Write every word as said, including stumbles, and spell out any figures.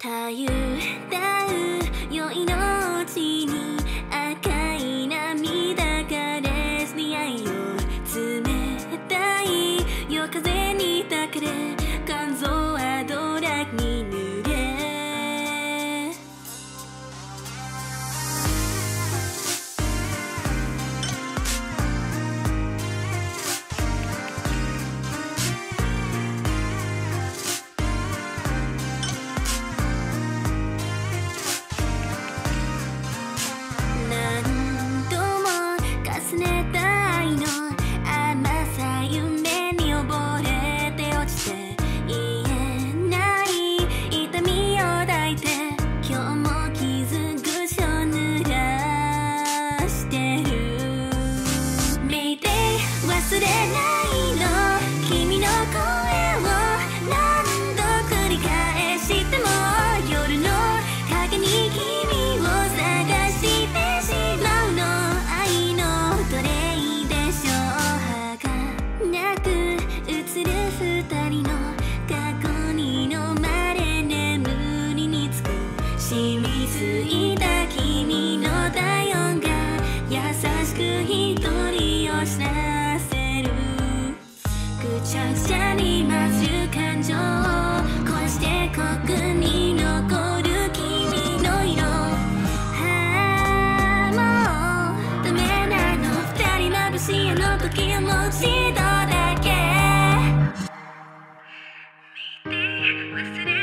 たゆたう酔いのうちに赤い涙がれすり合いよ冷たい夜風に抱かれ肝臓はドラッグに濡れ忘れないの君の声を何度繰り返しても夜の影に君を探してしまうの愛の奴隷でしょう儚く映る二人の過去に飲まれ眠りにつく染みついた君の体温が優しく一人を知らせぐちゃぐちゃに混じる感情を壊してここに残る君の色ああもうダメなの二人眩しいあの時をもう一度だけ見て忘れ